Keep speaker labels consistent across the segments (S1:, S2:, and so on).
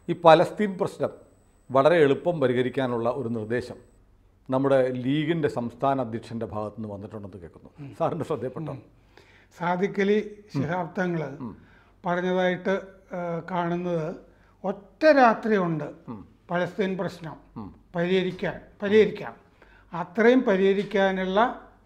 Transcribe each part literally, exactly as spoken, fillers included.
S1: ഈ പലസ്തീൻ പ്രശ്നം വളരെ എളുപ്പം പരിഹരിക്കാനുള്ള ഒരു നിർദ്ദേശം നമ്മുടെ ലീഗിൻ്റെ സംസ്ഥാന അധ്യക്ഷൻ്റെ ഭാഗത്തു നിന്ന് വന്നിട്ടുണ്ടെന്ന് കേൾക്കുന്നു. സാറിൻ്റെ ശ്രദ്ധയപ്പെട്ടോ?
S2: സാദിഖ് അലി ശിഹാബ് തങ്ങൾ പറഞ്ഞതായിട്ട് കാണുന്നത് ഒറ്റ രാത്രി കൊണ്ട് പലസ്തീൻ പ്രശ്നം പരിഹരിക്കാൻ പരിഹരിക്കാം അത്രയും പരിഹരിക്കാനുള്ള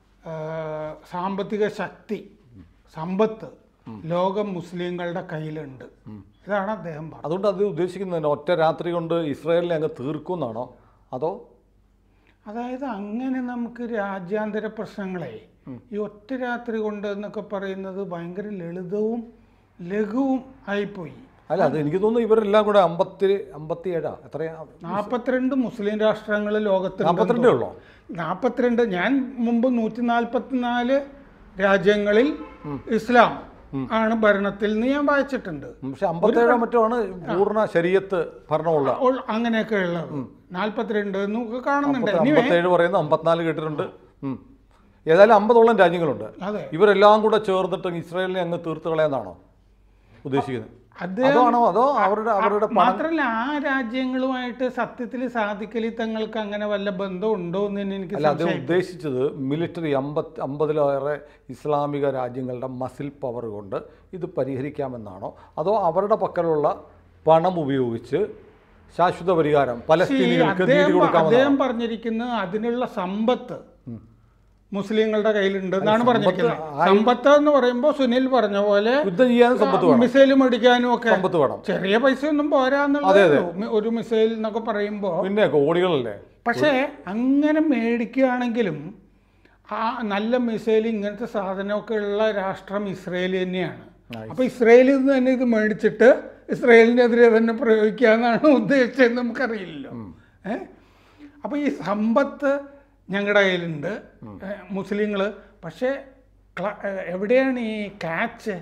S2: സാമ്പത്തിക ശക്തി സമ്പത്ത് ലോകം മുസ്ലിങ്ങളുടെ കയ്യിലുണ്ട്. ഇതാണ് അദ്ദേഹം പറഞ്ഞത്.
S1: അതുകൊണ്ട് അത് ഉദ്ദേശിക്കുന്നത് ഒറ്റ രാത്രി കൊണ്ട് ഇസ്രായേലിനെ അങ്ങ് തീർക്കുമെന്നാണോ? അതോ
S2: അതായത് അങ്ങനെ നമുക്ക് രാജ്യാന്തര പ്രശ്നങ്ങളെ ഈ ഒറ്റ രാത്രി കൊണ്ട് എന്നൊക്കെ പറയുന്നത് ഭയങ്കര ലളിതവും ലഘുവും ആയിപ്പോയി.
S1: അല്ല, അത് എനിക്ക് തോന്നുന്നു ഇവരെല്ലാം കൂടെ അമ്പത്തി അമ്പത്തി ഏഴാ എത്രയാ
S2: നാൽപ്പത്തിരണ്ട് മുസ്ലിം രാഷ്ട്രങ്ങൾ ലോകത്ത്
S1: നാൽപ്പത്തിരണ്ടേ ഉള്ളോ?
S2: നാൽപ്പത്തിരണ്ട്. ഞാൻ മുമ്പ് നൂറ്റി നാൽപ്പത്തിനാല് രാജ്യങ്ങളിൽ ഇസ്ലാം ആണ് ഭരണത്തിൽ നിന്ന് ഞാൻ വായിച്ചിട്ടുണ്ട്.
S1: പക്ഷെ അമ്പത്തേഴോ മറ്റോ ആണ് പൂർണ്ണ ശരീഅത്ത് ഭരണമുള്ള,
S2: അങ്ങനെയൊക്കെ ഉള്ളത്. നാൽപ്പത്തിരണ്ട് എന്നൊക്കെ കാണുന്നുണ്ട്.
S1: അമ്പത്തേഴ് പറയുന്നത് അമ്പത്തിനാല് കേട്ടിട്ടുണ്ട്. ഏതായാലും അമ്പതോളം രാജ്യങ്ങളുണ്ട്. ഇവരെല്ലാം കൂടെ ചേർന്നിട്ട് ഇസ്രായേലിനെ അങ്ങ് തീർത്ത് കളയാന്നാണോ ഉദ്ദേശിക്കുന്നത്? അതാണോ അതോ അവരുടെ അവരുടെ
S2: മാത്രമല്ല ആ രാജ്യങ്ങളുമായിട്ട് സത്യത്തിൽ സാദിഖ് അലി തങ്ങൾക്ക് അങ്ങനെ വല്ല ബന്ധം ഉണ്ടോ എന്ന് എനിക്ക്
S1: അല്ല, അത് ഉദ്ദേശിച്ചത് മിലിറ്ററി അമ്പത്തി അമ്പതിലേറെ ഇസ്ലാമിക രാജ്യങ്ങളുടെ മസിൽ പവർ കൊണ്ട് ഇത് പരിഹരിക്കാമെന്നാണോ അതോ അവരുടെ പക്കലുള്ള പണം ഉപയോഗിച്ച് ശാശ്വത പരിഹാരം പലസ്തീനികൾക്ക് നീതി കൊടുക്കാമെന്നാണോ?
S2: അദ്ദേഹം പറഞ്ഞിരിക്കുന്നത് അതിനുള്ള സമ്പത്ത് മുസ്ലിങ്ങളുടെ കയ്യിലുണ്ട് എന്നാണ് പറഞ്ഞിരിക്കുന്നത്. സമ്പത്ത് എന്ന് പറയുമ്പോൾ സുനിൽ പറഞ്ഞ പോലെ
S1: യുദ്ധം ചെയ്യാനും സമ്പത്ത് വേണം,
S2: മിസൈൽ മേടിക്കാനും ഒക്കെ
S1: സമ്പത്ത് വേണം.
S2: ചെറിയ പൈസ ഒന്നും പോരാന്നുള്ളത് ഒരു മിസൈൽ എന്നൊക്കെ പറയുമ്പോൾ
S1: പിന്നെ കോടികളല്ലേ.
S2: പക്ഷേ അങ്ങനെ മേടിക്കുകയാണെങ്കിലും ആ നല്ല മിസൈൽ ഇങ്ങനത്തെ സാധനമൊക്കെ ഉള്ള രാഷ്ട്രം ഇസ്രയേൽ തന്നെയാണ്. അപ്പൊ ഇസ്രയേലിൽ നിന്ന് തന്നെ ഇത് മേടിച്ചിട്ട് ഇസ്രയേലിനെതിരെ തന്നെ പ്രയോഗിക്കാന്നാണ് ഉദ്ദേശിച്ചത്, നമുക്കറിയില്ലല്ലോ. ഏഹ് അപ്പൊ ഈ സമ്പത്ത് ഞങ്ങളുടെ കയ്യിലുണ്ട് മുസ്ലിങ്ങൾ. പക്ഷേ എവിടെയാണ് ഈ കാച്ച്?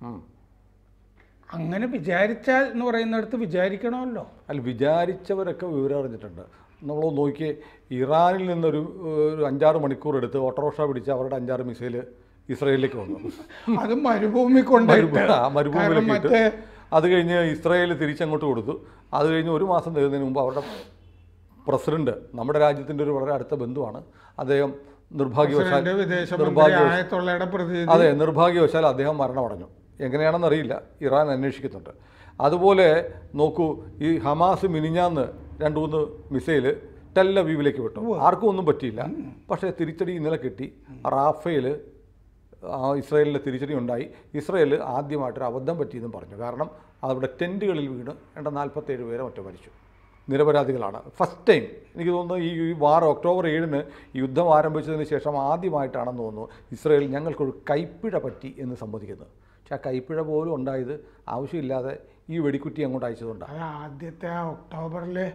S2: അങ്ങനെ വിചാരിച്ചാൽ എന്ന് പറയുന്നിടത്ത് വിചാരിക്കണമല്ലോ.
S1: അല്ല, വിചാരിച്ചവരൊക്കെ വിവരം അറിഞ്ഞിട്ടുണ്ട്. നമ്മൾ നോക്കിയേ, ഇറാനിൽ നിന്നൊരു ഒരു അഞ്ചാറ് മണിക്കൂർ എടുത്ത് ഓട്ടോറിക്ഷ പിടിച്ച് അവരുടെ അഞ്ചാറ് മിസൈൽ ഇസ്രയേലിലേക്ക് വന്നു.
S2: അത് മരുഭൂമി കൊണ്ട്
S1: മരുഭൂമിയിലേക്ക്. അത് കഴിഞ്ഞ് ഇസ്രായേൽ തിരിച്ചങ്ങോട്ട് കൊടുത്തു. അത് കഴിഞ്ഞ് ഒരു മാസം തീരുന്നതിന് മുമ്പ് അവരുടെ പ്രസിഡന്റ്, നമ്മുടെ രാജ്യത്തിൻ്റെ ഒരു വളരെ അടുത്ത ബന്ധുവാണ് അദ്ദേഹം, നിർഭാഗ്യവശാൽ അതെ നിർഭാഗ്യവശാൽ അദ്ദേഹം മരണമടഞ്ഞു. എങ്ങനെയാണെന്ന് അറിയില്ല, ഇറാൻ അന്വേഷിക്കുന്നുണ്ട്. അതുപോലെ നോക്കൂ, ഈ ഹമാസ് മിനിഞ്ഞാന്ന് രണ്ട് മൂന്ന് മിസൈൽ ടെൽ അവീവിലേക്ക് വിട്ടു. ആർക്കും ഒന്നും പറ്റിയില്ല. പക്ഷേ തിരിച്ചടി ഇന്നലെ കിട്ടി. റാഫേൽ ഇസ്രായേലിൻ്റെ തിരിച്ചടി ഉണ്ടായി. ഇസ്രായേൽ ആദ്യമായിട്ടൊരു അബദ്ധം പറ്റിയെന്നും പറഞ്ഞു. കാരണം അവിടെ ടെൻറ്റുകളിൽ വീണ് രണ്ട് നാൽപ്പത്തേഴ് പേരെ മറ്റോ മരിച്ചു. നിരപരാധികളാണ്. ഫസ്റ്റ് ടൈം എനിക്ക് തോന്നുന്നു ഈ വാർ ഒക്ടോബർ ഏഴിന് യുദ്ധം ആരംഭിച്ചതിന് ശേഷം ആദ്യമായിട്ടാണെന്ന് തോന്നുന്നു ഇസ്രായേൽ ഞങ്ങൾക്കൊരു കൈപ്പിഴ പറ്റി എന്ന് സമ്മതിക്കുന്നത്. പക്ഷെ ആ കൈപ്പിഴ പോലും ഉണ്ടായത് ആവശ്യമില്ലാതെ ഈ വെടിക്കുറ്റി അങ്ങോട്ട് അയച്ചതുകൊണ്ടാണ്.
S2: ആദ്യത്തെ ആ ഒക്ടോബറിലെ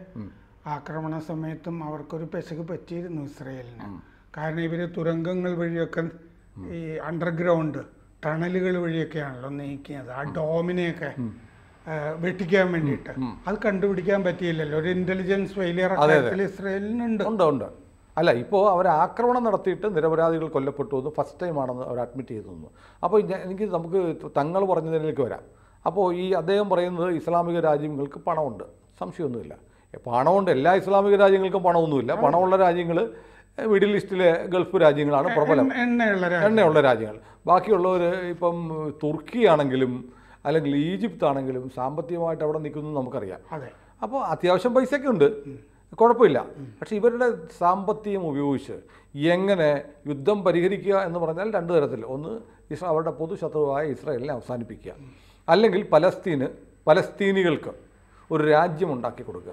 S2: ആക്രമണ സമയത്തും അവർക്കൊരു പെശക് പറ്റിയിരുന്നു ഇസ്രായേലിന്. കാരണം ഇവർ തുരങ്കങ്ങൾ വഴിയൊക്കെ ഈ അണ്ടർഗ്രൗണ്ട് ടണലുകൾ വഴിയൊക്കെയാണല്ലോ നീക്കിയത്. ആ ഡോമിനെയൊക്കെ വെട്ടിക്കാൻ വേണ്ടിയിട്ട് അത് കണ്ടുപിടിക്കാൻ പറ്റിയില്ലല്ലോ. ഒരു ഇന്റലിജൻസ് ഫെയിലിയർ ഇസ്രായേലിനുണ്ട്.
S1: ഉണ്ട് ഉണ്ട് അല്ല, ഇപ്പോൾ അവർ ആക്രമണം നടത്തിയിട്ട് നിരപരാധികൾ കൊല്ലപ്പെട്ടു എന്ന് ഫസ്റ്റ് ടൈമാണെന്ന് അവർ അഡ്മിറ്റ് ചെയ്തു തന്നു. അപ്പോൾ എനിക്ക് നമുക്ക് തങ്ങൾ പറഞ്ഞതിലേക്ക് വരാം. അപ്പോൾ ഈ അദ്ദേഹം പറയുന്നത് ഇസ്ലാമിക രാജ്യങ്ങൾക്ക് പണമുണ്ട്, സംശയമൊന്നുമില്ല. പണമുണ്ട്, എല്ലാ ഇസ്ലാമിക രാജ്യങ്ങൾക്കും പണമൊന്നുമില്ല. പണമുള്ള രാജ്യങ്ങൾ മിഡിൽ ഈസ്റ്റിലെ ഗൾഫ് രാജ്യങ്ങളാണ് പ്രബലം, എണ്ണയുള്ള രാജ്യങ്ങൾ. ബാക്കിയുള്ളവർ ഇപ്പം തുർക്കി ആണെങ്കിലും അല്ലെങ്കിൽ ഈജിപ്ത് ആണെങ്കിലും സാമ്പത്തികമായിട്ട് അവിടെ നിൽക്കുന്നു നമുക്കറിയാം. അപ്പോൾ അത്യാവശ്യം പൈസയൊക്കെ ഉണ്ട്, കുഴപ്പമില്ല. പക്ഷേ ഇവരുടെ സാമ്പത്തികം ഉപയോഗിച്ച് എങ്ങനെ യുദ്ധം പരിഹരിക്കുക എന്ന് പറഞ്ഞാൽ രണ്ട് തരത്തിൽ. ഒന്ന്, ഇസ് അവരുടെ പൊതുശത്രുവായ ഇസ്രായേലിനെ അവസാനിപ്പിക്കുക, അല്ലെങ്കിൽ പലസ്തീന് പലസ്തീനികൾക്ക് ഒരു രാജ്യം ഉണ്ടാക്കി കൊടുക്കുക.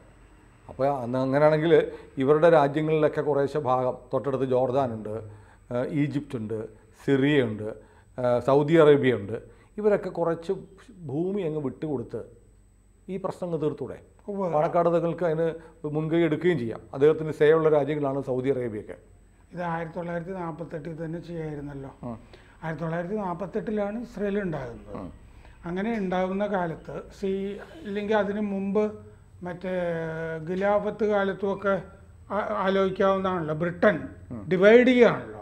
S1: അപ്പോൾ അന്ന് അങ്ങനെയാണെങ്കിൽ ഇവരുടെ രാജ്യങ്ങളിലൊക്കെ കുറേശ്ശെ ഭാഗം, തൊട്ടടുത്ത് ജോർദാനുണ്ട്, ഈജിപ്തുണ്ട്, സിറിയയുണ്ട്, സൗദി അറേബ്യയുണ്ട്. ഇവരൊക്കെ കുറച്ച് ഭൂമി അങ്ങ് വിട്ടുകൊടുത്ത് ഈ പ്രശ്നങ്ങൾ തീർത്തൂടെ? പാണക്കാട് തങ്ങൾക്ക് അതിന് മുൻകൈ എടുക്കുകയും ചെയ്യാം. അദ്ദേഹത്തിന് സേയുള്ള രാജ്യങ്ങളാണ് സൗദി അറേബ്യയൊക്കെ.
S2: ഇത് ആയിരത്തി തൊള്ളായിരത്തി നാൽപ്പത്തെട്ടിൽ തന്നെ ചെയ്യായിരുന്നല്ലോ. ആയിരത്തി തൊള്ളായിരത്തി നാൽപ്പത്തെട്ടിലാണ് ഇസ്രയേൽ ഉണ്ടാകുന്നത്. അങ്ങനെ ഉണ്ടാകുന്ന കാലത്ത് സി ഇല്ലെങ്കിൽ അതിന് മുമ്പ് മറ്റേ ഖിലാഫത്ത് കാലത്തുമൊക്കെ ആലോചിക്കാവുന്നതാണല്ലോ. ബ്രിട്ടൻ ഡിവൈഡ് ചെയ്യുകയാണല്ലോ,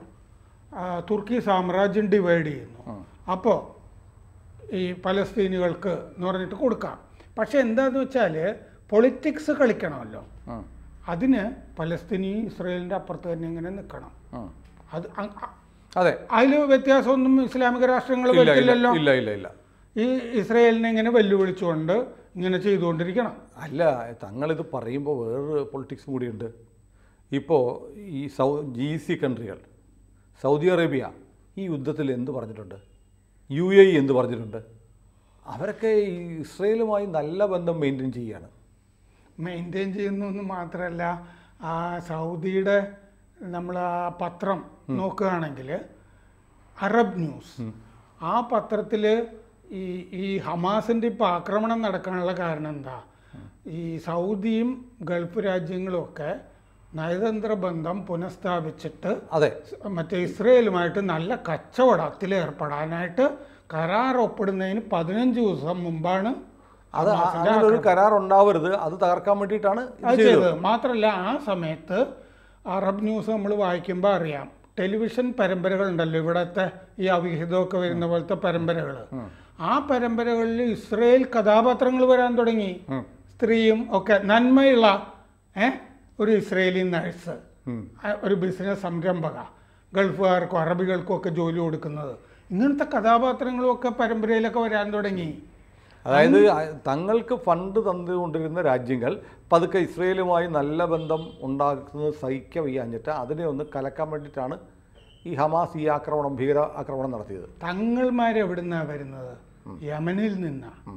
S2: തുർക്കി സാമ്രാജ്യം ഡിവൈഡ് ചെയ്യുന്നു. അപ്പോൾ ഈ പലസ്തീനികൾക്ക് എന്ന് പറഞ്ഞിട്ട് കൊടുക്കാം. പക്ഷെ എന്താന്ന് വെച്ചാൽ പൊളിറ്റിക്സ് കളിക്കണമല്ലോ. അതിന് പലസ്തീനി ഇസ്രയേലിൻ്റെ അപ്പുറത്ത് തന്നെ ഇങ്ങനെ നിൽക്കണം. അത്
S1: അതെ,
S2: അതിൽ വ്യത്യാസമൊന്നും ഇസ്ലാമിക രാഷ്ട്രങ്ങൾ വരുത്തില്ലല്ലോ.
S1: ഇല്ല ഇല്ല ഇല്ല
S2: ഈ ഇസ്രയേലിനെ ഇങ്ങനെ വെല്ലുവിളിച്ചുകൊണ്ട് ഇങ്ങനെ ചെയ്തുകൊണ്ടിരിക്കണം.
S1: അല്ല, തങ്ങളിത് പറയുമ്പോൾ വേറൊരു പൊളിറ്റിക്സും കൂടിയുണ്ട്. ഇപ്പോൾ ഈ സൗ ജി സി കൺട്രികൾ, സൗദി അറേബ്യ ഈ യുദ്ധത്തിൽ എന്ത് പറഞ്ഞിട്ടുണ്ട്? യു എ ഇ എന്ത് പറഞ്ഞിട്ടുണ്ട്? അവരൊക്കെ ഈ ഇസ്രയേലുമായി നല്ല ബന്ധം മെയിൻറ്റെയിൻ ചെയ്യുകയാണ്.
S2: മെയിൻറ്റെയിൻ ചെയ്യുന്നതെന്ന് മാത്രമല്ല, ആ സൗദിയുടെ നമ്മൾ ആ പത്രം നോക്കുകയാണെങ്കിൽ അറബ് ന്യൂസ്, ആ പത്രത്തിൽ ഈ ഈ ഹമാസിൻ്റെ ഇപ്പോൾ ആക്രമണം നടക്കാനുള്ള കാരണം എന്താ? ഈ സൗദിയും ഗൾഫ് രാജ്യങ്ങളും ഒക്കെ നയതന്ത്ര ബന്ധം പുനഃസ്ഥാപിച്ചിട്ട്
S1: അതെ
S2: മറ്റേ ഇസ്രയേലുമായിട്ട് നല്ല കച്ചവടത്തിൽ ഏർപ്പെടാനായിട്ട് കരാർ ഒപ്പിടുന്നതിന് പതിനഞ്ച് ദിവസം മുമ്പാണ്
S1: അത് അങ്ങനെ ഒരു കരാർ ഉണ്ടാവരുത്, അത് തകർക്കാൻ വേണ്ടിയിട്ടാണ്
S2: അത് ചെയ്തത്. മാത്രമല്ല, ആ സമയത്ത് അറബ് ന്യൂസ് നമ്മൾ വായിക്കുമ്പോൾ അറിയാം, ടെലിവിഷൻ പരമ്പരകളുണ്ടല്ലോ ഇവിടുത്തെ ഈ അവിഹിതമൊക്കെ വരുന്ന പോലത്തെ പരമ്പരകൾ, ആ പരമ്പരകളിൽ ഇസ്രയേൽ കഥാപാത്രങ്ങൾ വരാൻ തുടങ്ങി. സ്ത്രീയും ഒക്കെ നന്മയുള്ള ഏഹ് ഒരു ഇസ്രയേലി നഴ്സ്, ഒരു ബിസിനസ് സംരംഭക, ഗൾഫുകാർക്കും അറബികൾക്കും ഒക്കെ ജോലി കൊടുക്കുന്നത്, ഇങ്ങനത്തെ കഥാപാത്രങ്ങളുമൊക്കെ പരമ്പരയിലൊക്കെ വരാൻ തുടങ്ങി.
S1: അതായത് തങ്ങൾക്ക് ഫണ്ട് തന്നുകൊണ്ടിരുന്ന രാജ്യങ്ങൾ പതുക്കെ ഇസ്രയേലുമായി നല്ല ബന്ധം ഉണ്ടാക്കുന്നത് സഹിക്കാൻ വയ്യാഞ്ഞിട്ട് അതിനെ ഒന്ന് കലക്കാൻ വേണ്ടിയിട്ടാണ് ഈ ഹമാസ് ഈ ആക്രമണം, ഭീകര ആക്രമണം നടത്തിയത്.
S2: തങ്ങൾമാരെവിടുന്നാണ് വരുന്നത്? യമനിൽ നിന്നാണ്.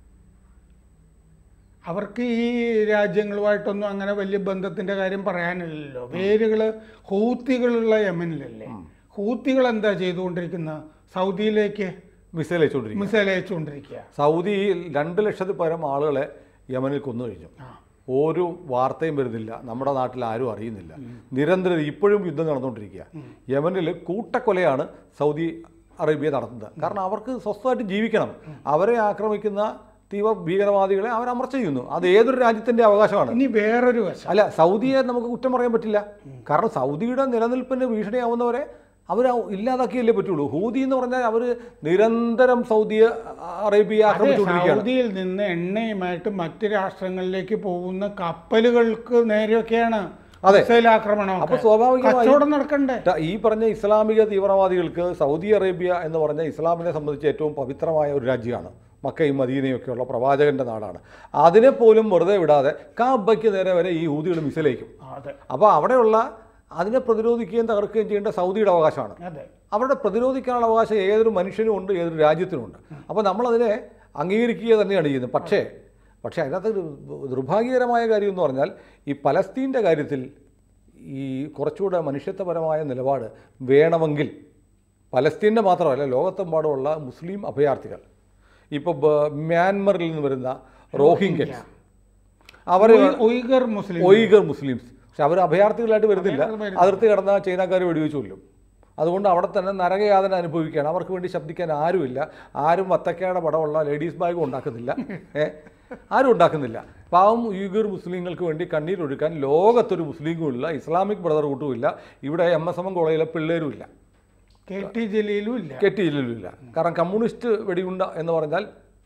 S2: അവർക്ക് ഈ രാജ്യങ്ങളുമായിട്ടൊന്നും അങ്ങനെ വലിയ ബന്ധത്തിൻ്റെ കാര്യം പറയാനില്ലല്ലോ. വേരുകൾ ഹൂത്തികളുള്ള യമനിലല്ലേ. ഹൂത്തികൾ എന്താ ചെയ്തുകൊണ്ടിരിക്കുന്നത്? സൗദിയിലേക്ക്
S1: മിസൈൽ അയച്ചുകൊണ്ടിരിക്കുക
S2: മിസൈൽ അയച്ചുകൊണ്ടിരിക്കുക
S1: സൗദി രണ്ട് ലക്ഷത്തിൽ പരം ആളുകളെ യമനിൽ കൊന്നു കഴിഞ്ഞു. ഒരു വാർത്തയും വരുന്നില്ല, നമ്മുടെ നാട്ടിൽ ആരും അറിയുന്നില്ല. നിരന്തരം ഇപ്പോഴും യുദ്ധം നടന്നുകൊണ്ടിരിക്കുക. യമനിൽ കൂട്ടക്കൊലയാണ് സൗദി അറേബ്യ നടത്തുന്നത്. കാരണം അവർക്ക് സ്വസ്ഥമായിട്ട് ജീവിക്കണം. അവരെ ആക്രമിക്കുന്ന തീവ്ര ഭീകരവാദികളെ അവർ അമർച്ച ചെയ്യുന്നു. അത് ഏതൊരു രാജ്യത്തിൻ്റെ അവകാശമാണ്.
S2: ഇനി വേറൊരു വശം,
S1: അല്ല, സൗദിയെ നമുക്ക് കുറ്റം പറയാൻ പറ്റില്ല. കാരണം സൗദിയുടെ നിലനിൽപ്പിന് ഭീഷണിയാവുന്നവരെ അവർ ഇല്ലാതാക്കിയല്ലേ പറ്റുള്ളൂ. ഹൂതി എന്ന് പറഞ്ഞാൽ അവർ നിരന്തരം സൗദി അറേബ്യ ആക്രമിച്ചുകൊണ്ടിരിക്കുകയാണ്.
S2: സൗദിയിൽ നിന്ന് എണ്ണയുമായിട്ട് മറ്റ് രാഷ്ട്രങ്ങളിലേക്ക് പോകുന്ന കപ്പലുകൾക്ക് നേരെയൊക്കെയാണ് ആക്രമണം.
S1: അപ്പോൾ സ്വാഭാവികമായും
S2: നടക്കണ്ടേ?
S1: ഈ പറഞ്ഞ ഇസ്ലാമിക തീവ്രവാദികൾക്ക് സൗദി അറേബ്യ എന്ന് പറഞ്ഞ ഇസ്ലാമിനെ സംബന്ധിച്ച് ഏറ്റവും പവിത്രമായ ഒരു രാജ്യമാണ്. മക്കയും മദീനയും ഒക്കെയുള്ള പ്രവാചകന്റെ നാടാണ്. അതിനെപ്പോലും വെറുതെ വിടാതെ കാബയ്ക്ക് നേരെ വരെ ഈ ഹൂതികൾ മിസൈലയക്കും. അപ്പോൾ അവിടെയുള്ള അതിനെ പ്രതിരോധിക്കുകയും തകർക്കുകയും ചെയ്യേണ്ട സൗദിയുടെ അവകാശമാണ്. അവരുടെ പ്രതിരോധിക്കാനുള്ള അവകാശം ഏതൊരു മനുഷ്യനും ഉണ്ട്, ഏതൊരു രാജ്യത്തിനും ഉണ്ട്. അപ്പോൾ നമ്മളതിനെ അംഗീകരിക്കുക തന്നെയാണ് ചെയ്യുന്നത്. പക്ഷേ പക്ഷേ അതിനകത്ത് ദുർഭാഗ്യകരമായ കാര്യം എന്ന് പറഞ്ഞാൽ ഈ പലസ്തീൻ്റെ കാര്യത്തിൽ ഈ കുറച്ചുകൂടെ മനുഷ്യത്വപരമായ നിലപാട് വേണമെങ്കിൽ പലസ്തീൻ്റെ മാത്രമല്ല ലോകത്തെമ്പാടുമുള്ള മുസ്ലിം അഭയാർത്ഥികൾ, ഇപ്പോൾ മ്യാൻമറിൽ നിന്ന് വരുന്ന റോഹിംഗ്യൻസ്, അവർ
S2: ഒയ്ഗർ മുസ്ലിം
S1: ഒയ്ഗർ മുസ്ലിംസ് പക്ഷെ അവർ അഭയാർത്ഥികളായിട്ട് വരുന്നില്ല. അതിർത്തി കടന്ന ചൈനക്കാർ വെടിവെച്ച് കൊല്ലും. അതുകൊണ്ട് അവിടെ തന്നെ നരകയാതന അനുഭവിക്കുകയാണ്. അവർക്ക് വേണ്ടി ശബ്ദിക്കാൻ ആരുമില്ല. ആരും വത്തക്കയുടെ പടമുള്ള ലേഡീസ് ബാഗും ഉണ്ടാക്കുന്നില്ല. ഏ ആരും ഉണ്ടാക്കുന്നില്ല. പാവം ഉയ്ഗർ മുസ്ലിങ്ങൾക്ക് വേണ്ടി കണ്ണീരൊഴുക്കാൻ ലോകത്തൊരു മുസ്ലിമും ഇല്ല, ഇസ്ലാമിക് ബ്രദർഹുഡും ഇല്ല, ഇവിടെ എം എസ് എം കോളേജിലെ പിള്ളേരും ഇല്ല,
S2: കെ ടി ജലീലും ഇല്ല
S1: കെ ടി ജലീലും ഇല്ല. കാരണം കമ്മ്യൂണിസ്റ്റ് വെടിയുണ്ട എന്ന് പറഞ്ഞാൽ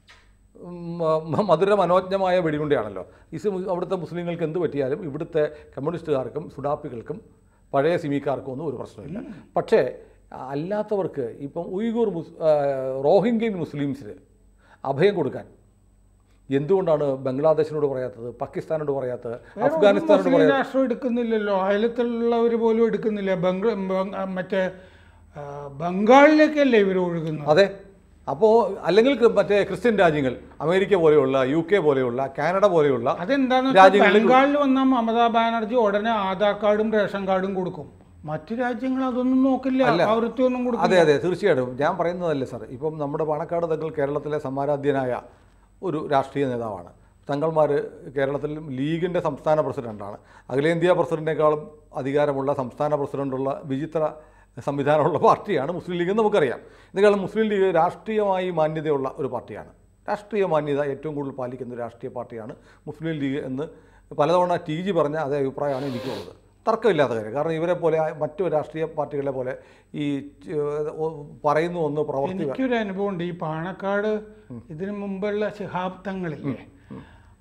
S1: മധുര മനോജ്ഞമായ വെടിയുണ്ടയാണല്ലോ. ഇസ് അവിടുത്തെ മുസ്ലിങ്ങൾക്ക് എന്ത് പറ്റിയാലും ഇവിടുത്തെ കമ്മ്യൂണിസ്റ്റുകാർക്കും സുഡാപ്പികൾക്കും പഴയ സിമിക്കാർക്കും ഒന്നും ഒരു പ്രശ്നമില്ല. പക്ഷേ അല്ലാത്തവർക്ക് ഇപ്പം ഉയ്ഗൂർ മുസ് റോഹിംഗ്യൻ മുസ്ലിംസിന് അഭയം കൊടുക്കാൻ എന്തുകൊണ്ടാണ് ബംഗ്ലാദേശിനോട് പറയാത്തത്, പാകിസ്ഥാനോട് പറയാത്തത്, അഫ്ഗാനിസ്ഥാനോട് പറയാത്തത്?
S2: രാഷ്ട്രം എടുക്കുന്നില്ലല്ലോ, അയലത്തുള്ളവർ പോലും എടുക്കുന്നില്ല. ബംഗ്ലാ മറ്റേ ബംഗാളിലേക്കല്ലേ ഇവർ ഒഴുകുന്നത്?
S1: അതെ. അപ്പോൾ അല്ലെങ്കിൽ മറ്റേ ക്രിസ്ത്യൻ രാജ്യങ്ങൾ, അമേരിക്ക പോലെയുള്ള, യു കെ പോലെയുള്ള, കാനഡ പോലെയുള്ള
S2: അതെന്താണെന്ന്
S1: രാജ്യങ്ങളിൽ
S2: ബംഗാളിൽ വന്നാൽ മമതാ ബാനർജി ഉടനെ ആധാർ കാർഡും റേഷൻ കാർഡും കൊടുക്കും. മറ്റു രാജ്യങ്ങൾ അതൊന്നും നോക്കില്ല, പൗരത്വമൊന്നും കൊടുക്കും.
S1: അതെ അതെ തീർച്ചയായിട്ടും ഞാൻ പറയുന്നതല്ലേ സാർ. ഇപ്പം നമ്മുടെ പാണക്കാട് തങ്ങൾ കേരളത്തിലെ സമ്മാനാധ്യനായ ഒരു രാഷ്ട്രീയ നേതാവാണ്. തങ്ങൾമാർ കേരളത്തിൽ ലീഗിൻ്റെ സംസ്ഥാന പ്രസിഡൻ്റാണ്. അഖിലേന്ത്യാ പ്രസിഡന്റിനേക്കാളും അധികാരമുള്ള സംസ്ഥാന പ്രസിഡന്റുള്ള വിചിത്ര സംവിധാനമുള്ള പാർട്ടിയാണ് മുസ്ലിം ലീഗ് എന്ന് നമുക്കറിയാം. ഇതുകാലം മുസ്ലിം ലീഗ് രാഷ്ട്രീയമായി മാന്യതയുള്ള ഒരു പാർട്ടിയാണ്. രാഷ്ട്രീയ മാന്യത ഏറ്റവും കൂടുതൽ പാലിക്കുന്ന ഒരു രാഷ്ട്രീയ പാർട്ടിയാണ് മുസ്ലിം ലീഗ് എന്ന് പലതവണ ടി ജി പറഞ്ഞ അതേ അഭിപ്രായമാണ് എനിക്കുള്ളത്. തർക്കമില്ലാത്ത കാര്യം. കാരണം ഇവരെ പോലെ മറ്റു രാഷ്ട്രീയ പാർട്ടികളെ പോലെ ഈ പറയുന്ന ഒന്ന് പ്രവർത്തി.
S2: എനിക്കൊരു അനുഭവമുണ്ട്. ഈ പാണക്കാട് ഇതിനു മുമ്പുള്ള ശിഹാബ് തങ്ങളില്ലേ,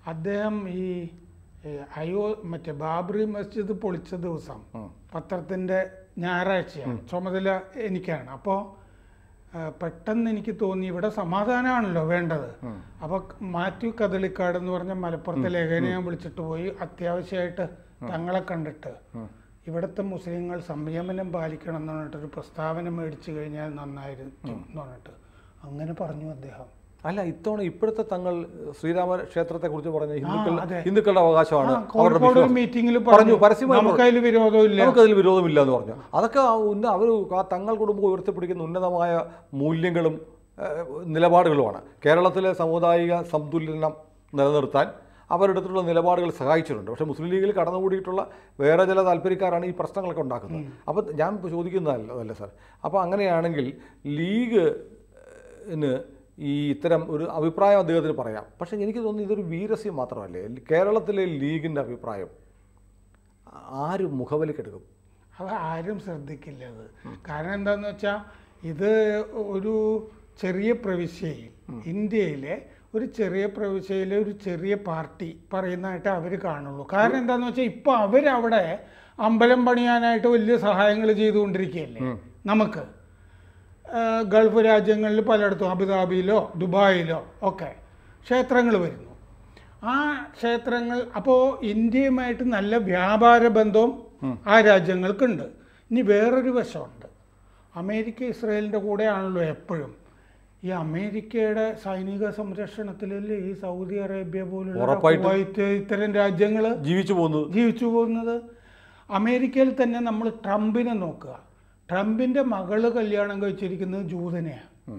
S2: അദ്ദേഹം ഈ ഏ, അയോ മറ്റേ ബാബറി മസ്ജിദ് പൊളിച്ച ദിവസം പത്രത്തിൻ്റെ ഞായറാഴ്ചയാണ്, ചുമതല എനിക്കാണ്. അപ്പോൾ പെട്ടെന്ന് എനിക്ക് തോന്നി ഇവിടെ സമാധാനമാണല്ലോ വേണ്ടത്. അപ്പോൾ മാത്യു കദളിക്കാട് എന്ന് പറഞ്ഞ മലപ്പുറത്തെ ലേഖനെ ഞാൻ വിളിച്ചിട്ട് പോയി, അത്യാവശ്യമായിട്ട് തങ്ങളെ കണ്ടിട്ട് ഇവിടുത്തെ മുസ്ലിങ്ങൾ സംയമനം പാലിക്കണം എന്ന് പറഞ്ഞിട്ടൊരു പ്രസ്താവന മേടിച്ചു കഴിഞ്ഞാൽ നന്നായിരുന്നു എന്ന് പറഞ്ഞിട്ട് അങ്ങനെ പറഞ്ഞു അദ്ദേഹം.
S1: അല്ല, ഇത്തവണ ഇപ്പോഴത്തെ തങ്ങൾ ശ്രീരാമ ക്ഷേത്രത്തെ കുറിച്ച് പറഞ്ഞ ഹിന്ദുക്കളുടെ ഹിന്ദുക്കളുടെ അവകാശമാണ് അവരുടെ
S2: മീറ്റിംഗിൽ
S1: പറഞ്ഞു, പരസ്യമായി
S2: നമുക്കതിൽ വിരോധമില്ല,
S1: നമുക്കതിൽ വിരോധമില്ല എന്ന് പറഞ്ഞു. അതൊക്കെ അവർ ആ തങ്ങൾ കുടുംബം ഉയർത്തിപ്പിടിക്കുന്ന ഉന്നതമായ മൂല്യങ്ങളും നിലപാടുകളുമാണ്. കേരളത്തിലെ സാമുദായിക സന്തുലനം നിലനിർത്താൻ അവരെടുത്തിട്ടുള്ള നിലപാടുകൾ സഹായിച്ചിട്ടുണ്ട്. പക്ഷേ മുസ്ലിം ലീഗിൽ കടന്നുകൂടിയിട്ടുള്ള വേറെ ചില താല്പര്യക്കാരാണ് ഈ പ്രശ്നങ്ങളൊക്കെ ഉണ്ടാക്കുന്നത്. അപ്പോൾ ഞാൻ ചോദിക്കുന്നതല്ല അതല്ല സാർ, അപ്പോൾ അങ്ങനെയാണെങ്കിൽ ലീഗിന് ഈ ഇത്തരം ഒരു അഭിപ്രായം അദ്ദേഹത്തിന് പറയാം. പക്ഷേ എനിക്ക് തോന്നുന്നു ഇതൊരു വീരസ്യം മാത്രമല്ലേ. കേരളത്തിലെ ലീഗിൻ്റെ അഭിപ്രായം ആരും മുഖവിലക്കെടുക്കും?
S2: അത് ആരും ശ്രദ്ധിക്കില്ല. അത് കാരണം എന്താണെന്ന് വെച്ചാൽ ഇത് ഒരു ചെറിയ പ്രവിശ്യയിൽ, ഇന്ത്യയിലെ ഒരു ചെറിയ പ്രവിശ്യയിലെ ഒരു ചെറിയ പാർട്ടി പറയുന്നതായിട്ട് അവർ കാണുള്ളൂ. കാരണം എന്താണെന്ന് വെച്ചാൽ ഇപ്പോൾ അവരവിടെ അമ്പലം പണിയാനായിട്ട് വലിയ സഹായങ്ങൾ ചെയ്തുകൊണ്ടിരിക്കുകയല്ലേ. നമുക്ക് ഗൾഫ് രാജ്യങ്ങളിൽ പലയിടത്തും അബുദാബിയിലോ ദുബായിലോ ഒക്കെ ക്ഷേത്രങ്ങൾ വരുന്നു. ആ ക്ഷേത്രങ്ങൾ അപ്പോൾ ഇന്ത്യയുമായിട്ട് നല്ല വ്യാപാര ബന്ധവും ആ രാജ്യങ്ങൾക്കുണ്ട്. ഇനി വേറൊരു വശമുണ്ട്, അമേരിക്ക ഇസ്രായേലിൻ്റെ കൂടെയാണല്ലോ എപ്പോഴും. ഈ അമേരിക്കയുടെ സൈനിക സംരക്ഷണത്തിലല്ലേ ഈ സൗദി അറേബ്യ പോലുള്ള കുവൈറ്റ് ഇത്തരം രാജ്യങ്ങൾ
S1: ജീവിച്ചു പോകുന്നത്
S2: ജീവിച്ചു പോകുന്നത് അമേരിക്കയിൽ തന്നെ നമ്മൾ ട്രംപിനെ നോക്കുക. ട്രംപിൻ്റെ മകള് കല്യാണം കഴിച്ചിരിക്കുന്നത് ജൂതനെയാണ്.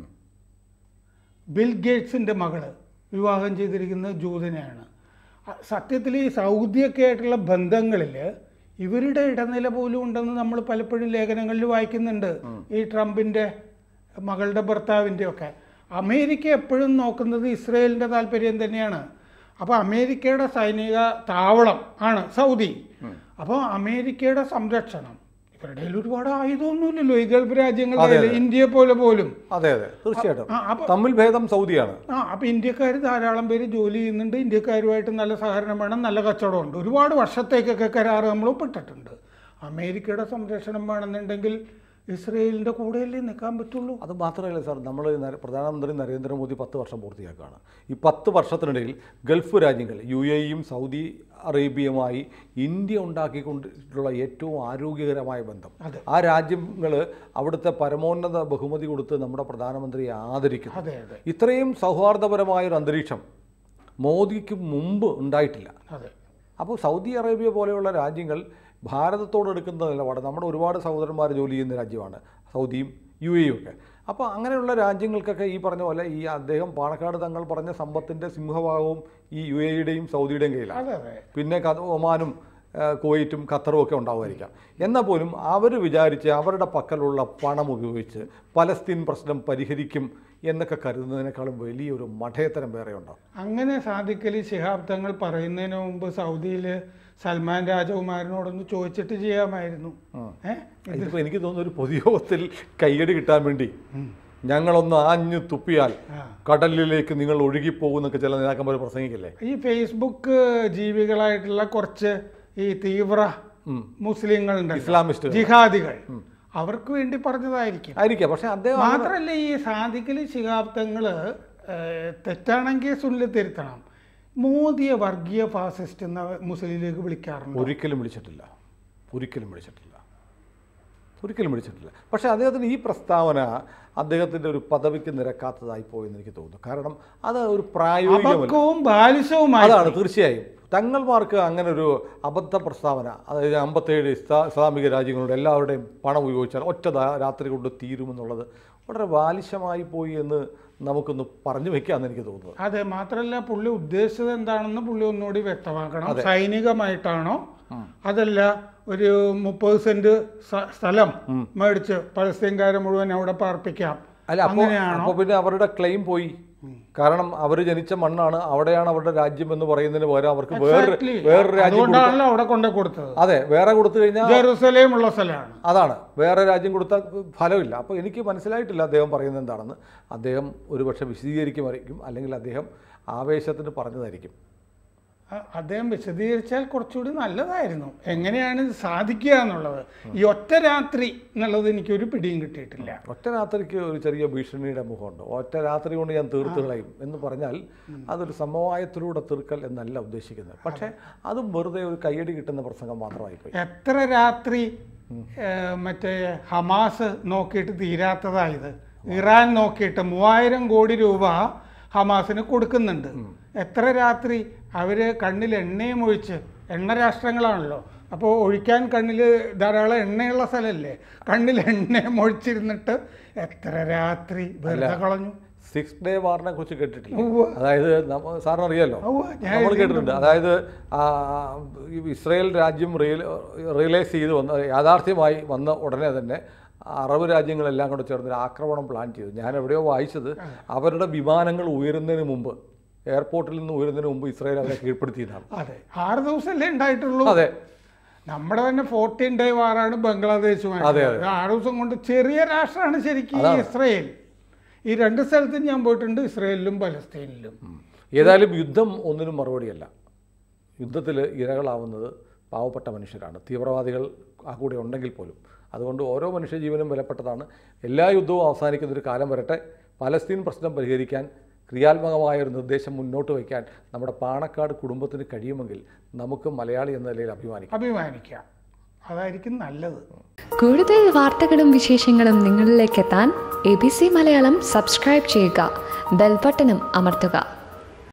S2: ബിൽ ഗേറ്റ്സിൻ്റെ മകള് വിവാഹം ചെയ്തിരിക്കുന്നത് ജൂതനെയാണ്. സത്യത്തിൽ ഈ സൗദിയൊക്കെ ആയിട്ടുള്ള ബന്ധങ്ങളിൽ ഇവരുടെ ഇടനില പോലും ഉണ്ടെന്ന് നമ്മൾ പലപ്പോഴും ലേഖനങ്ങളിൽ വായിക്കുന്നുണ്ട്. ഈ ട്രംപിൻ്റെ മകളുടെ ഭർത്താവിൻ്റെ ഒക്കെ. അമേരിക്ക എപ്പോഴും നോക്കുന്നത് ഇസ്രയേലിൻ്റെ താല്പര്യം തന്നെയാണ്. അപ്പോൾ അമേരിക്കയുടെ സൈനിക താവളം ആണ് സൗദി. അപ്പോൾ അമേരിക്കയുടെ സംരക്ഷണം, ഇവരുടെ ഒരുപാട് ആയുധമൊന്നുമില്ലല്ലോ ഈ ഗൾഫ് രാജ്യങ്ങളിൽ, ഇന്ത്യയെ പോലെ പോലും.
S1: അതെ അതെ തീർച്ചയായിട്ടും തമ്മിൽ ഭേദം സൗദിയാണ്.
S2: ആ അപ്പോൾ ഇന്ത്യക്കാർ ധാരാളം പേര് ജോലി ചെയ്യുന്നുണ്ട്. ഇന്ത്യക്കാരുമായിട്ട് നല്ല സഹകരണം വേണം, നല്ല കച്ചവടമുണ്ട്. ഒരുപാട് വർഷത്തേക്കൊക്കെ കരാറ് നമ്മൾ ഒപ്പിട്ടിട്ടുണ്ട്. അമേരിക്കയുടെ സംരക്ഷണം വേണമെന്നുണ്ടെങ്കിൽ ഇസ്രയേലിൻ്റെ കൂടെയല്ലേ നിൽക്കാൻ പറ്റുള്ളൂ.
S1: അത് മാത്രമല്ല സാർ, നമ്മൾ പ്രധാനമന്ത്രി നരേന്ദ്രമോദി പത്ത് വർഷം പൂർത്തിയാക്കുകയാണ്. ഈ പത്ത് വർഷത്തിനിടയിൽ ഗൾഫ് രാജ്യങ്ങൾ യു എ ഇയും സൗദി അറേബ്യയുമായി ഇന്ത്യ ഉണ്ടാക്കിക്കൊണ്ടിട്ടുള്ള ഏറ്റവും ആരോഗ്യകരമായ ബന്ധം, ആ രാജ്യങ്ങൾ അവിടുത്തെ പരമോന്നത ബഹുമതി കൊടുത്ത് നമ്മുടെ പ്രധാനമന്ത്രിയെ ആദരിക്കുന്നു. ഇത്രയും സൗഹാർദ്ദപരമായൊരു അന്തരീക്ഷം മോദിക്ക് മുമ്പ് ഉണ്ടായിട്ടില്ല. അപ്പോൾ സൗദി അറേബ്യ പോലെയുള്ള രാജ്യങ്ങൾ ഭാരതത്തോട് എടുക്കുന്ന നിലപാട്, നമ്മുടെ ഒരുപാട് സഹോദരന്മാർ ജോലി ചെയ്യുന്ന രാജ്യമാണ് സൗദിയും യു എയും ഒക്കെ. അപ്പോൾ അങ്ങനെയുള്ള രാജ്യങ്ങൾക്കൊക്കെ ഈ പറഞ്ഞ പോലെ ഈ അദ്ദേഹം പാണക്കാട് തങ്ങൾ പറഞ്ഞ സമ്പത്തിൻ്റെ സിംഹഭാഗവും ഈ യു എയുടെയും സൗദിയുടെയും കയ്യിലാണ്. പിന്നെ ഒമാനും കുവൈറ്റും ഖത്തറും ഒക്കെ ഉണ്ടാവുമായിരിക്കാം. എന്നാൽ പോലും അവർ വിചാരിച്ച് അവരുടെ പക്കലുള്ള പണം ഉപയോഗിച്ച് പലസ്തീൻ പ്രശ്നം പരിഹരിക്കും എന്നൊക്കെ കരുതുന്നതിനേക്കാളും വലിയൊരു മഠയത്തരം വേറെ ഉണ്ടോ?
S2: അങ്ങനെ സാദിഖലി ശിഹാബ് തങ്ങൾ പറയുന്നതിന് മുമ്പ് സൗദിയിൽ സൽമാൻ രാജകുമാരനോടൊന്ന് ചോദിച്ചിട്ട് ചെയ്യാമായിരുന്നു.
S1: ഇതിപ്പോൾ എനിക്ക് തോന്നുന്നു ഒരു പൊതുയോഗത്തിൽ കയ്യടി കിട്ടാൻ വേണ്ടി ഞങ്ങളൊന്ന് ആഞ്ഞു തുപ്പിയാൽ കടലിലേക്ക് നിങ്ങൾ ഒഴുകിപ്പോകുന്നൊക്കെ ചില നേതാക്കന്മാർ പ്രസംഗിക്കില്ലേ.
S2: ഈ ഫേസ്ബുക്ക് ജീവികളായിട്ടുള്ള കുറച്ച് ഈ തീവ്ര മുസ്ലിങ്ങളുണ്ട്, ഇസ്ലാമിസ്റ്റ് ജിഹാദികൾ, അവർക്ക് വേണ്ടി പറഞ്ഞതായിരിക്കും
S1: ആയിരിക്കാം. പക്ഷെ അദ്ദേഹം
S2: മാത്രമല്ല, ഈ സാദിഖലി ശിഹാബ് തങ്ങൾ തെറ്റാണെങ്കിൽ സുനിൽ തിരുത്തണം, മോദിയെ വർഗീയ ഫാസിസ്റ്റ് എന്ന മുസ്ലിം ലീഗ് വിളിക്കാറുണ്ട്?
S1: ഒരിക്കലും വിളിച്ചിട്ടില്ല, ഒരിക്കലും വിളിച്ചിട്ടില്ല, ഒരിക്കലും വിളിച്ചിട്ടില്ല. പക്ഷേ അദ്ദേഹത്തിന് ഈ പ്രസ്താവന അദ്ദേഹത്തിൻ്റെ ഒരു പദവിക്ക് നിരക്കാത്തതായി പോയെന്ന് എനിക്ക് തോന്നുന്നു. കാരണം അത് ഒരു പ്രായോഗികവും അതാണ്. തീർച്ചയായും തങ്ങൾമാർക്ക് അങ്ങനെ ഒരു അബദ്ധ പ്രസ്താവന, അതായത് അമ്പത്തേഴ് ഇസ്ലാമിക രാജ്യങ്ങളുടെ എല്ലാവരുടെയും പണം ഉപയോഗിച്ചാൽ ഒറ്റ രാത്രി കൊണ്ട് തീരുമെന്നുള്ളത് വളരെ ബാലിശമായി പോയി എന്ന് നമുക്കൊന്ന് പറഞ്ഞു വെക്കാമെന്ന് എനിക്ക് തോന്നുന്നത്.
S2: അതെ, മാത്രമല്ല പുള്ളി ഉദ്ദേശിച്ചത് എന്താണെന്ന് പുള്ളി ഒന്നുകൂടി വ്യക്തമാക്കണം. സൈനികമായിട്ടാണോ അതല്ല ഒരു മുപ്പത് സെന്റ് സ്ഥലം മേടിച്ച് പലസ്തീൻകാരെ മുഴുവൻ അവിടെ പാർപ്പിക്കാം
S1: അല്ല? അപ്പോൾ പിന്നെ അവരുടെ ക്ലെയിം പോയി. കാരണം അവർ ജനിച്ച മണ്ണാണ്, അവിടെയാണ് അവരുടെ രാജ്യം എന്ന് പറയുന്നതിന് പകരം അവർക്ക് വേറെ വേറൊരു രാജ്യം
S2: അവിടെ കൊണ്ടു കൊടുത്തത്.
S1: അതെ, വേറെ കൊടുത്തു കഴിഞ്ഞാൽ
S2: ജെറുസലേം ഉള്ള സ്ഥലമാണ്,
S1: അതാണ് വേറെ രാജ്യം കൊടുത്ത ഫലമില്ല. അപ്പോൾ എനിക്ക് മനസ്സിലായിട്ടില്ല അദ്ദേഹം പറയുന്നത് എന്താണെന്ന്. അദ്ദേഹം ഒരുപക്ഷെ വിശദീകരിക്കുമായിരിക്കും, അല്ലെങ്കിൽ അദ്ദേഹം ആവേശത്തിന് പറഞ്ഞതായിരിക്കും.
S2: അദ്ദേഹം വിശദീകരിച്ചാൽ കുറച്ചുകൂടി നല്ലതായിരുന്നു. എങ്ങനെയാണ് ഇത് സാധിക്കുക എന്നുള്ളത്. ഈ ഒറ്റ രാത്രി എന്നുള്ളത് എനിക്കൊരു പിടിയും കിട്ടിയിട്ടില്ല.
S1: ഒറ്റ രാത്രിക്ക് ഒരു ചെറിയ ഭീഷണിയുടെ മുഖമുണ്ട്. ഒറ്റ രാത്രി കൊണ്ട് ഞാൻ തീർത്ത് കളയും എന്ന് പറഞ്ഞാൽ അതൊരു സമവായത്തിലൂടെ തീർക്കൽ എന്നല്ല ഉദ്ദേശിക്കുന്നത്. പക്ഷേ അതും വെറുതെ ഒരു കയ്യടി കിട്ടുന്ന പ്രസംഗം മാത്രമായിപ്പോയി.
S2: എത്ര രാത്രി മറ്റേ ഹമാസ് നോക്കിയിട്ട് തീരാത്തതായത്. ഇറാൻ നോക്കിയിട്ട് മൂവായിരം കോടി രൂപ ഹമാസിന് കൊടുക്കുന്നുണ്ട്. എത്ര രാത്രി അവർ കണ്ണിൽ എണ്ണയും ഒഴിച്ച്, എണ്ണ രാഷ്ട്രങ്ങളാണല്ലോ, അപ്പോൾ ഒഴിക്കാൻ കണ്ണിൽ ധാരാളം എണ്ണയുള്ള സ്ഥലമല്ലേ, കണ്ണിൽ എണ്ണയും ഒഴിച്ചിരുന്നിട്ട് എത്ര രാത്രി വെറുതെ കളഞ്ഞു.
S1: സിക്സ് ഡേ വാറിനെ കുറിച്ച് കേട്ടിട്ടില്ല? അതായത് സാറിന് അറിയാമല്ലോ, നമ്മൾ കേട്ടിട്ടുണ്ട്. അതായത് ഇസ്രായേൽ രാജ്യം റിയൽ റിയലൈസ് ചെയ്ത് വന്ന യാഥാർത്ഥ്യമായി വന്ന ഉടനെ തന്നെ അറബ് രാജ്യങ്ങളെല്ലാം കൂടെ ചേർന്ന് ആക്രമണം പ്ലാൻ ചെയ്തു. ഞാൻ എവിടെയോ വായിച്ചത് അവരുടെ വിമാനങ്ങൾ ഉയരുന്നതിന് മുമ്പ്, എയർപോർട്ടിൽ നിന്ന് ഉയരുന്നതിന് മുമ്പ് ഇസ്രായേൽ അവരെ കീഴ്പ്പെടുത്തിയതാണ്.
S2: അതെ, ആറ് ദിവസമല്ലേ ഉണ്ടായിട്ടുള്ളൂ.
S1: അതെ,
S2: നമ്മുടെ തന്നെ ഫോർട്ടീൻ ഡേ വാറാണ് ബംഗ്ലാദേശുമായി.
S1: അതെ,
S2: ആറ് ദിവസം കൊണ്ട്. ചെറിയ രാഷ്ട്രമാണ് ശരിക്കും ഇസ്രായേൽ. ഈ രണ്ട് സ്ഥലത്തും ഞാൻ പോയിട്ടുണ്ട്, ഇസ്രായേലിലും പലസ്തീനിലും.
S1: ഏതായാലും യുദ്ധം ഒന്നിനും മറുപടിയല്ല. യുദ്ധത്തിൽ ഇരകളാവുന്നത് പാവപ്പെട്ട മനുഷ്യരാണ്, തീവ്രവാദികൾ ആ കൂടെ ഉണ്ടെങ്കിൽ പോലും. അതുകൊണ്ട് ഓരോ മനുഷ്യജീവനും വിലപ്പെട്ടതാണ്. എല്ലാ യുദ്ധവും അവസാനിക്കുന്നൊരു കാലം വരട്ടെ. പലസ്തീൻ പ്രശ്നം പരിഹരിക്കാൻ ക്രിയാത്മകമായൊരു നിർദ്ദേശം മുന്നോട്ട് വയ്ക്കാൻ നമ്മുടെ പാണക്കാട് കുടുംബത്തിന് കഴിയുമെങ്കിൽ നമുക്ക് മലയാളി എന്ന നിലയിൽ അഭിമാനിക്കാം
S2: അഭിമാനിക്കാം അതായിരിക്കും നല്ലത്.
S3: കൂടുതൽ വാർത്തകളും വിശേഷങ്ങളും നിങ്ങളിലേക്ക് എത്താൻ A B C Malayalam subscribe ചെയ്യുക, ബെൽബട്ടനും അമർത്തുക.